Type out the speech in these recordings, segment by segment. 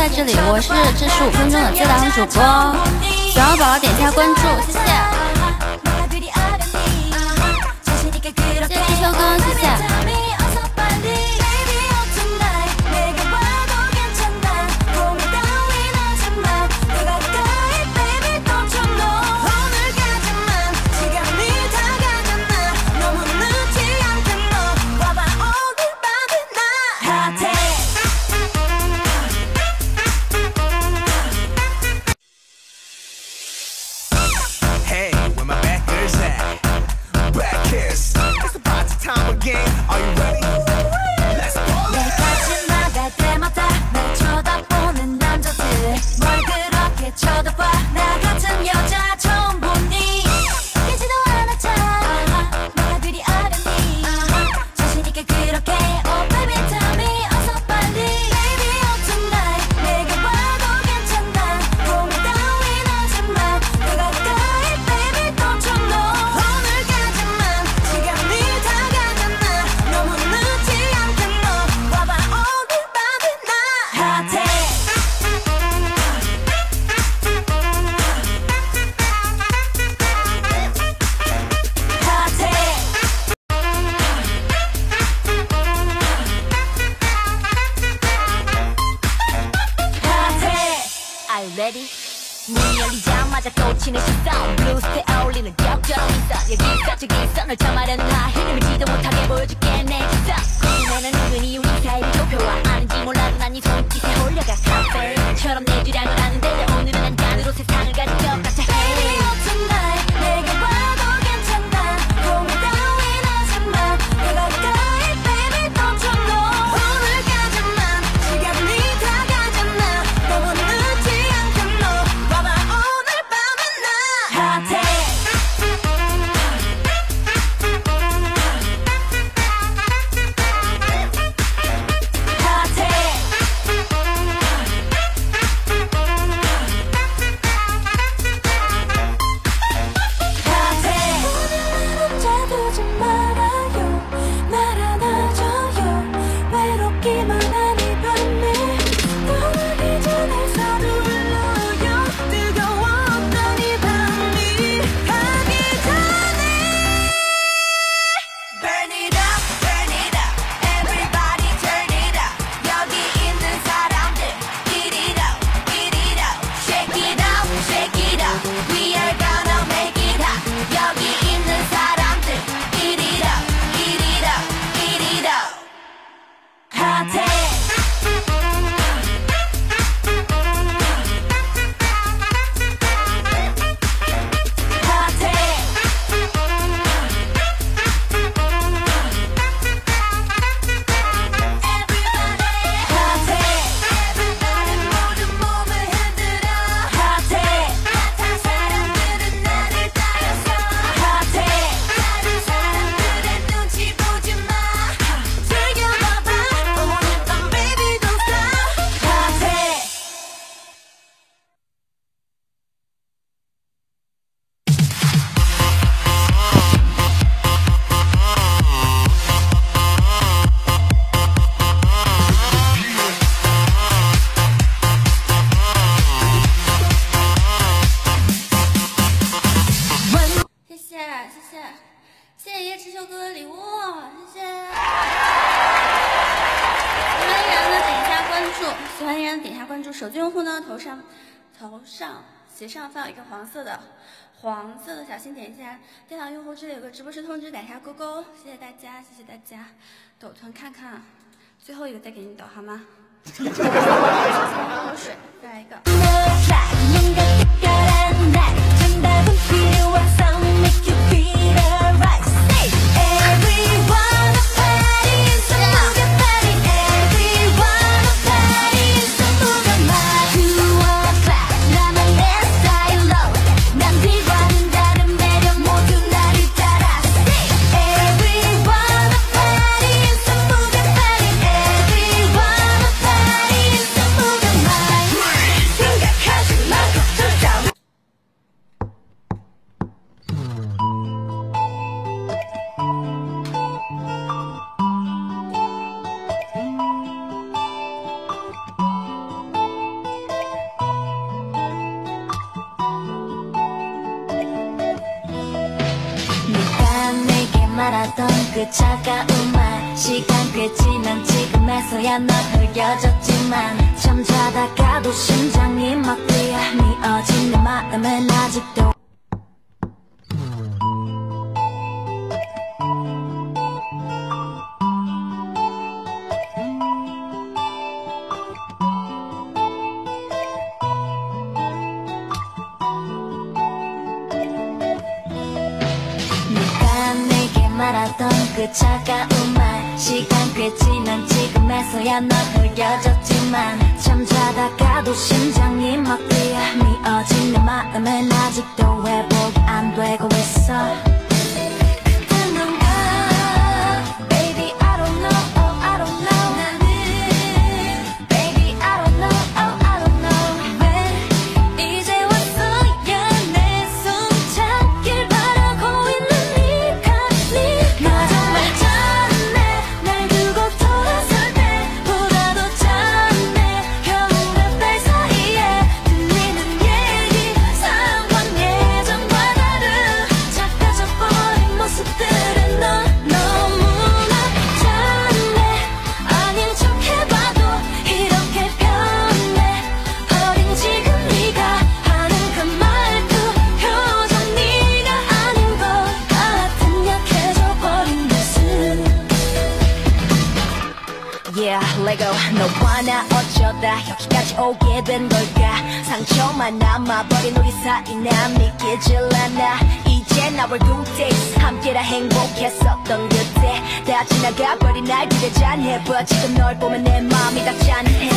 在这里，我是这15分钟的最档主播，喜欢宝宝点一下关注，谢谢。谢谢秋哥，谢谢。 문이 열리자마자 꽂히는 시선 블루스에 어울리는 격정 있어 여기서 저기서 널 참아려는 나 헤매지도 못하게 보여줄게 내 기선 궁금해는 은근히 우리 사이를 좁혀와 아는지 몰라도 난 네 손짓에 홀려가 카페처럼 내 주량을 아는데 오늘은 난 잔으로 세상을 가진 것 같아 Hey tonight 내게 와도 괜찮아 고민 따윈 하지마 더 가까이 baby don't you know 오늘까지만 시간이 다 가잖아 너무 늦지 않게 너 봐봐 오늘 밤은 나 핫해 斜上方有一个黄色的小心，点一下。电脑用户这里有个直播时通知，点一下勾勾，谢谢大家，谢谢大家。抖团看看，最后一个再给你抖好吗？喝口水，再来一个。 말하던 그 차가운 말 시간 꽤 지난 지금에서야 넌 흐려졌지만 잠자다가도 심장이 막 뛰어 미어진 내 마음은 아직도 말하던 그 차가운 말 시간 꽤 지난 지금에서야 넌 흐려졌지만 잠자다가도 심장이 막 뛰어 미어진 내 마음은 아직도 회복이 안 되고 있어 그땐 넌가 Baby I don't know I don't know 나는 Baby I don't know I don't know 왜 이제 왔어야 내 손 잡길 바라고 있는 나 정말 짠해 날 두고 돌아설 때보다 더 짠해 현관들 사이에 들리는 얘기 상황 예전과 다른 작아져버린 모습들은 넌 너무나 짠해 아닌 척 해봐도 이렇게 변해 어린 지금 네가 하는 그 말투 표정 네가 아닌 것 같은 약해져 버린 모습 Yeah, Lego 너와 나 어쩌다 여기까지 오게 된 걸까 상처만 남아버린 우리 사이 난 믿기질 않아 이제 나를 굿데이 함께라 행복했었던 그때 다 지나가버린 날 기대 잔해봐 지금 널 보면 내 마음이 다 짠해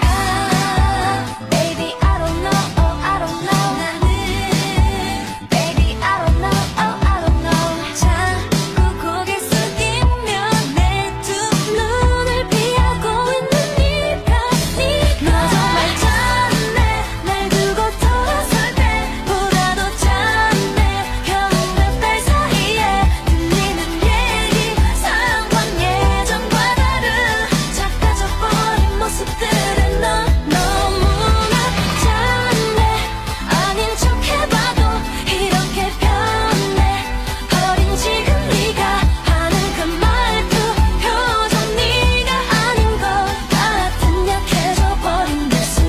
Baby I don't know I don't know 나는 Baby I don't know I don't know 자꾸 고개 숙이며 내 두 눈을 피하고 있는 네가 너 정말 짠해 날 두고 돌아설 때보다 더 짠해 현관들 사이에 들리는 얘기 상황 예전과 다른 작아져버린 모습들은 넌 너무나 짠해 아닌 척 해봐도 이렇게 변해 어린 지금 네가 하는 그 말투 표정 네가 아닌 것 같은 약해져 버린 모습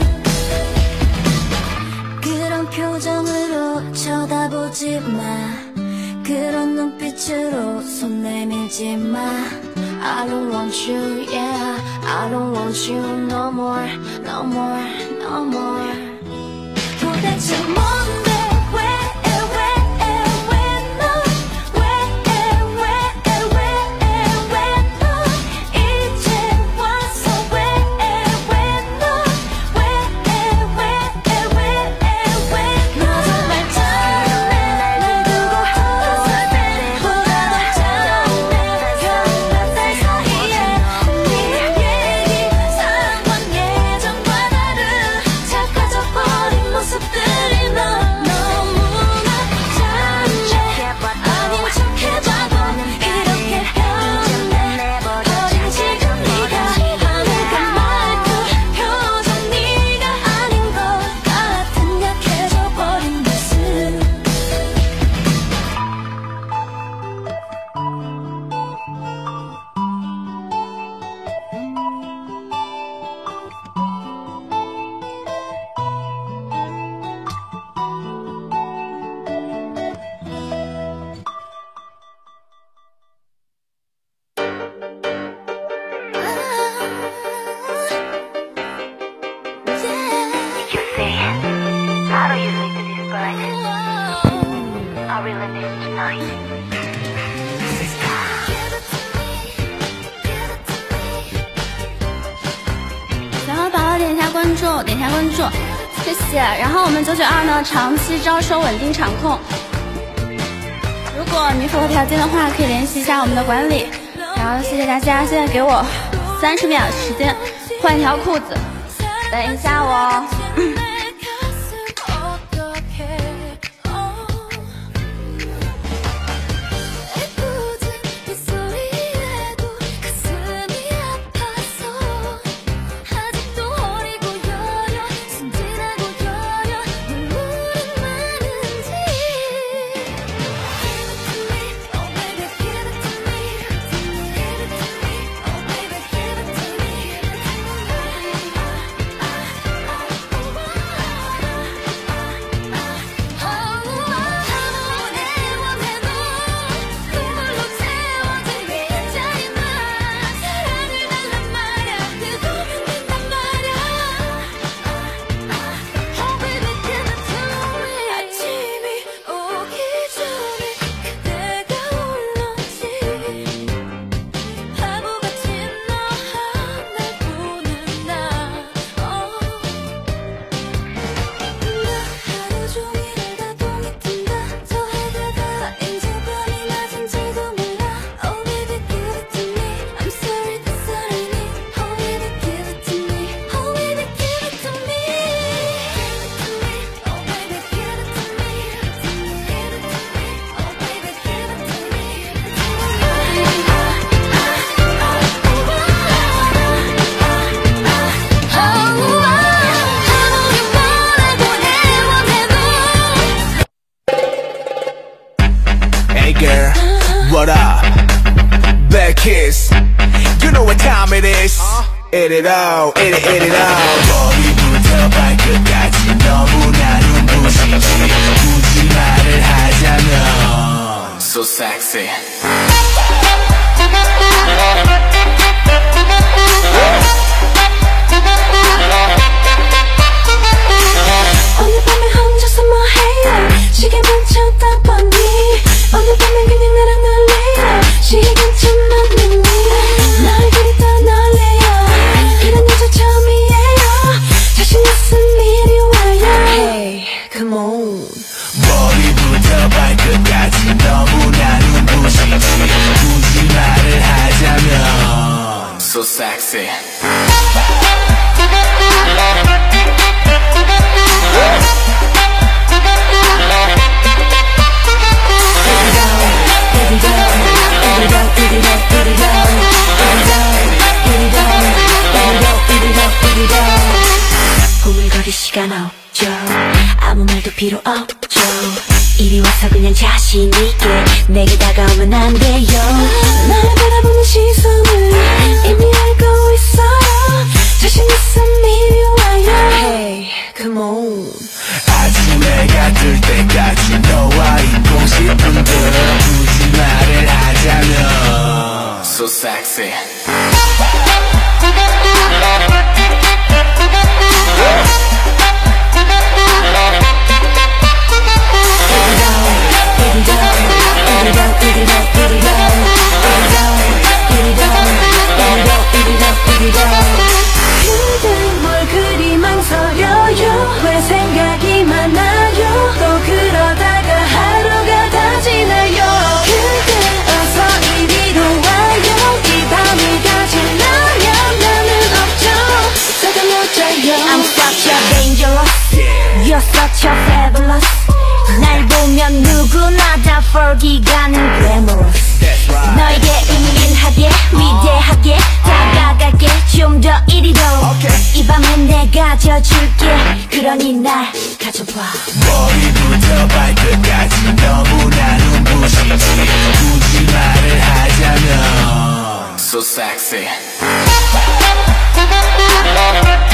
그런 표정으로 쳐다보지 마 그런 눈빛으로 손 내밀지 마 I don't want you yeah I don't want you no more no more no more 도대체 뭔데 点下关注，谢谢。然后我们992呢，长期招收稳定场控，如果你符合条件的话，可以联系一下我们的管理。然后谢谢大家，现在给我30秒时间换条裤子，等一下我。 me this Eat it all, eat it all 머리부터 발끝까지 너무나 눈부시지 굳이 말을 하자면 So sexy 오늘 밤에 혼자서 뭐해요 시계 멈췄다 보니 오늘 밤엔 그냥 나랑 놀래요 시간 좀 맞는 날 그리 떠날래요 그런 여자 처음이에요 자신 있으면 이리 와요 Hey, come on 머리부터 발끝까지 너무나 눈부시지 굳이 말을 하자면 So sexy 오물거릴 시간 없죠 아무 말도 필요 없죠 이리 와서 그냥 자신 있게 내게 다가오면 안 돼요 날 바라보는 시선을 이미 알고 있어요 자신 있으면 이리 와요 Hey, come on 아직 내가 들 때까지 너와 있고 싶은데 굳이 말을 하자면 So sexy 근데 뭘 그리 망설여요 왜 생각이 많아요 또 그러다가 하루가 다 지나요 그대 어서 이리로 와요 이 밤이 다 지나면 나는 없죠 있어도 못 자요 I'm such a dangerous You're such a fabulous 날 보면 누구나 다 for기가는 glamorous 너에게 은밀하게 위대하게 다가갈게 좀 더 이리로 이 밤엔 내가 져줄게 그러니 날 가져봐 머리부터 발끝까지 너무나 눈부시지 굳이 말을 하자면 So sexy